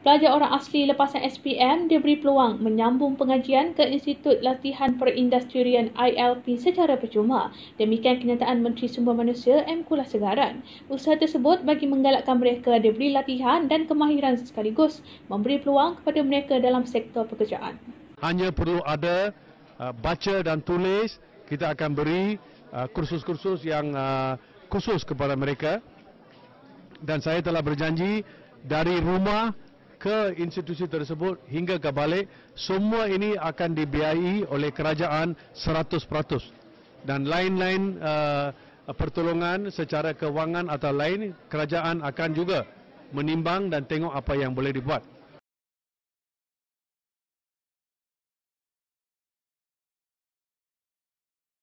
Pelajar orang asli lepasan SPM diberi peluang menyambung pengajian ke Institut Latihan Perindustrian ILP secara percuma. Demikian kenyataan Menteri Sumber Manusia M. Kulasegaran. Usaha tersebut bagi menggalakkan mereka diberi latihan dan kemahiran sekaligus memberi peluang kepada mereka dalam sektor pekerjaan. Hanya perlu ada baca dan tulis. Kita akan beri kursus-kursus yang khusus kepada mereka. Dan saya telah berjanji dari rumah ke institusi tersebut hingga ke balik, semua ini akan dibiayai oleh kerajaan 100%. Dan lain-lain pertolongan secara kewangan atau lain, kerajaan akan juga menimbang dan tengok apa yang boleh dibuat.